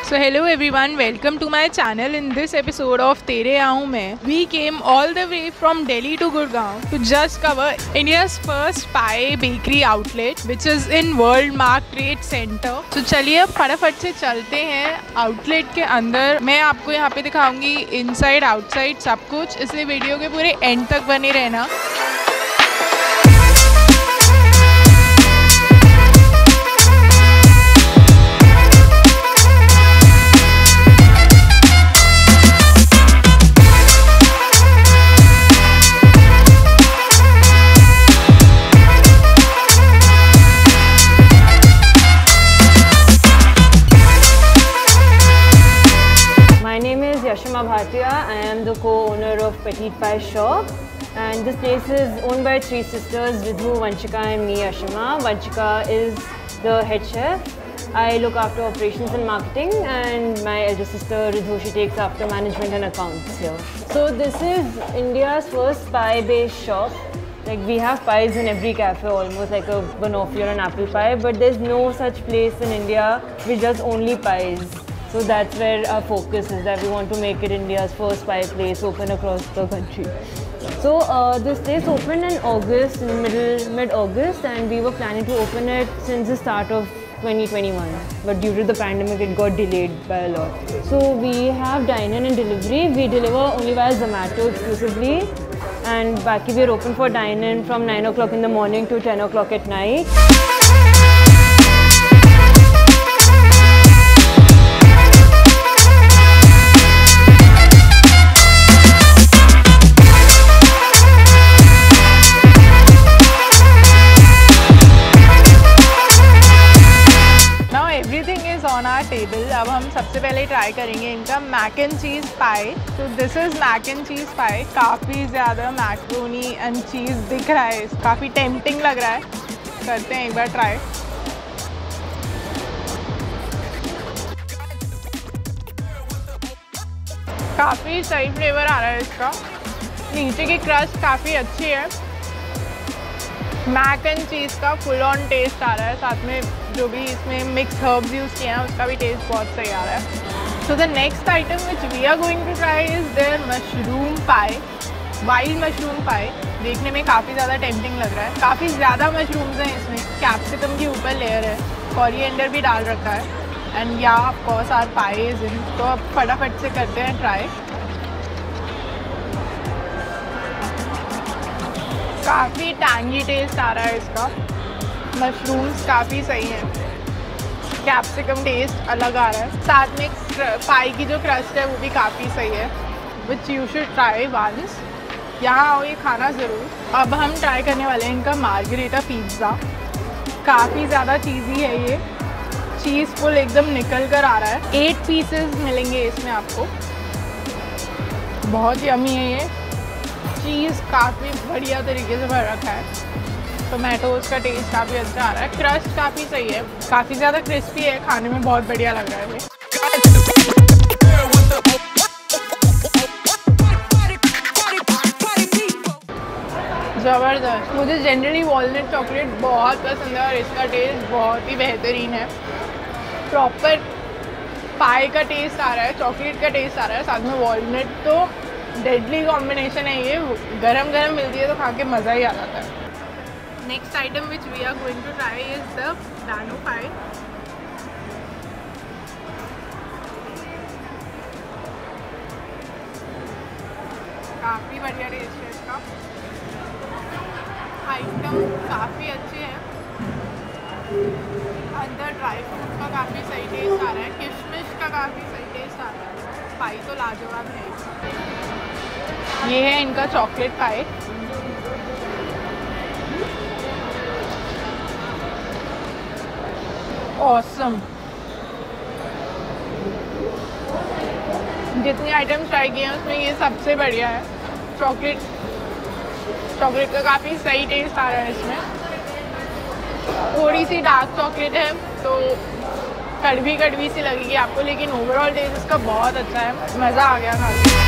So hello everyone, welcome to my channel. In this episode of Tere Aau Main, we came all the way from Delhi to Gurgaon to just cover India's first pie bakery outlet, which is in World Mark Trade Center. So चलिए अब फटाफट से चलते हैं outlet के अंदर। मैं आपको यहाँ पे दिखाऊंगी इनसाइड आउटसाइड सब कुछ, इसलिए वीडियो के पूरे एंड तक बने रहना। Yashima Bhatia. I am the co-owner of Petite Pie Shop, and this place is owned by three sisters, Vidhu, Vanchika and me, Yashima. Vanchika is the head chef. I look after operations and marketing, and my elder sister Vidhu, she takes after management and accounts here. So this is India's first pie-based shop. Like, we have pies in every cafe almost, like a banoffee or an apple pie, but there's no such place in India which does only pies. So that's where our focus is, that we want to make it India's first pie place open across the country. So this place opened in August, in mid-August, and we were planning to open it since the start of 2021. But due to the pandemic, it got delayed by a lot. So we have dine-in and delivery. We deliver only via Zomato exclusively. And Baki, we are open for dine-in from 9 o'clock in the morning to 10 o'clock at night. On our table. अब हम सबसे पहले try करेंगे इनका Mac and cheese pie. तो this is mac and cheese pie. काफ़ी ज़्यादा macaroni and cheese दिख रहा है, काफ़ी टेम्पटिंग लग रहा है। करते हैं एक बार ट्राई। काफ़ी सही फ्लेवर आ रहा है इसका। नीचे की क्रस्ट काफ़ी अच्छी है। मैक एंड चीज़ का फुल ऑन टेस्ट आ रहा है, साथ में जो भी इसमें मिक्स हर्ब्स यूज़ किए हैं उसका भी टेस्ट बहुत सही आ रहा है। So the next item which we are going to try is their mushroom pie, wild mushroom pie. देखने में काफ़ी ज़्यादा टेम्पटिंग लग रहा है। काफ़ी ज़्यादा मशरूम्स हैं इसमें। कैप्सिकम की ऊपर लेयर है, कोरिएंडर भी डाल रखा है, एंड या of course our pie is in. तो अब फटाफट से करते हैं ट्राई। काफ़ी टैंगी टेस्ट आ रहा है इसका। मशरूम्स काफ़ी सही हैं, कैप्सिकम टेस्ट अलग आ रहा है, साथ में पाई की जो क्रस्ट है वो भी काफ़ी सही है, which you should try once. यहाँ आओ, ये खाना ज़रूर। अब हम ट्राई करने वाले हैं इनका मार्गरेटा पिज़्ज़ा। काफ़ी ज़्यादा चीज़ी है ये, चीज़ फुल एकदम निकल कर आ रहा है। 8 पीसेस मिलेंगे इसमें आपको। बहुत यमी है ये। चीज़ काफ़ी बढ़िया तरीके से भर रखा है। टोमेटोज़ का टेस्ट काफ़ी अच्छा आ रहा है। क्रस्ट काफ़ी सही है, काफ़ी ज़्यादा क्रिस्पी है, खाने में बहुत बढ़िया लग रहा है ये। ज़बरदस्त। मुझे जनरली वॉलनट चॉकलेट बहुत पसंद है और इसका टेस्ट बहुत ही बेहतरीन है। प्रॉपर पाई का टेस्ट आ रहा है, चॉकलेट का टेस्ट आ रहा है, साथ में वॉलनट। तो डेडली कॉम्बिनेशन है ये। गरम गरम मिलती है तो खा के मज़ा ही आ जाता है। Next item which we are going to try is the nano pie. काफ़ी बढ़िया टेस्ट है इसका। आइटम काफ़ी अच्छे हैं। अंदर ड्राई फ्रूट का काफ़ी सही टेस्ट आ रहा है, किशमिश का काफ़ी सही टेस्ट आ रहा है। पाई तो लाजवाब है। ये है इनका चॉकलेट पाई। ऑसम। जितनी आइटम्स ट्राई किए हैं उसमें ये सबसे बढ़िया है। चॉकलेट का काफ़ी सही टेस्ट आ रहा है इसमें। थोड़ी सी डार्क चॉकलेट है तो कड़वी सी लगेगी आपको, लेकिन ओवरऑल टेस्ट इसका बहुत अच्छा है। मज़ा आ गया खा के।